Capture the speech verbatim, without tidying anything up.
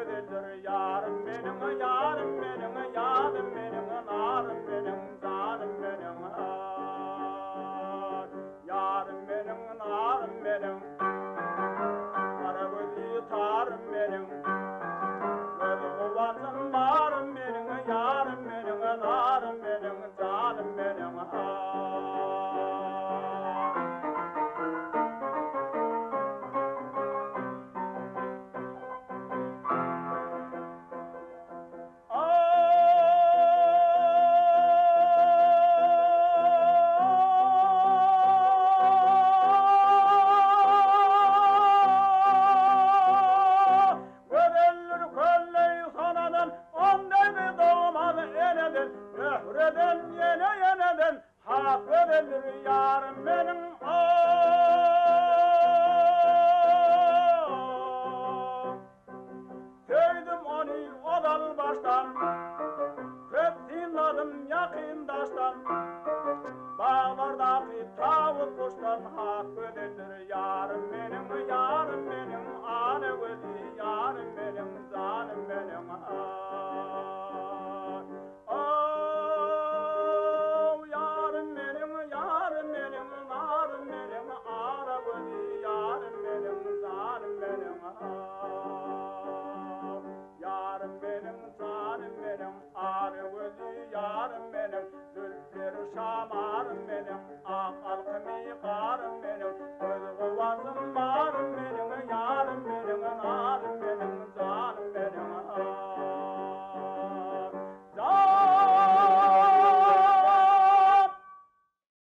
ödelir yarım benim, yarım benim, yarım benim, narım benim, zarım benim, ah. Yarım benim, narım benim, kara gözlü tarım benim, göz kuvatım varım benim, yarım benim, narım benim, zarım benim, ah. Öhreden yene yeneden hak ödelir yarım benim, ah. Söydüm onu o dal baştan, köp dinladım yakın taştan, bağlardaki tavuk kuştan hak ödelir yarım benim, yarım benim.